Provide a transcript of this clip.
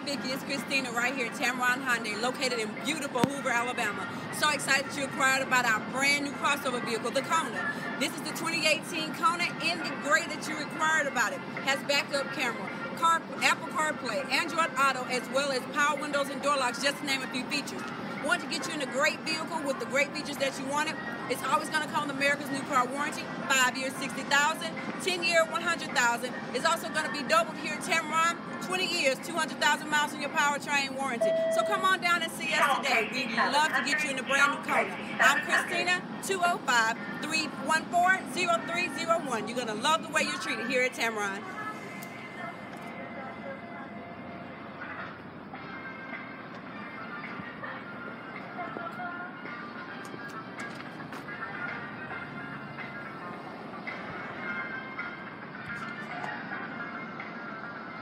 Vicki, it's Christina right here at Tameron Hyundai, located in beautiful Hoover, Alabama. So excited you inquired about our brand new crossover vehicle, the Kona. This is the 2018 Kona in the gray that you inquired about it. Has backup camera, Apple CarPlay, Android Auto, as well as power windows and door locks, just to name a few features. Want to get you in a great vehicle with the great features that you wanted? It's always going to come with America's New Car Warranty, 5 years, 60,000, 10-year, 100,000. It's also going to be doubled here at Tameron, 20 years, 200,000 miles on your powertrain warranty. So come on down and see us today. We'd love to get you in a brand new Kona. I'm Christina, 205-314-0301. You're going to love the way you're treated here at Tameron.